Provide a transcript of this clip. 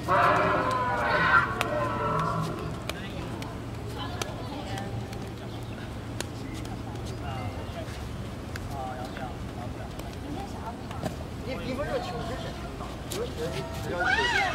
你比分这球是真大，有时只要。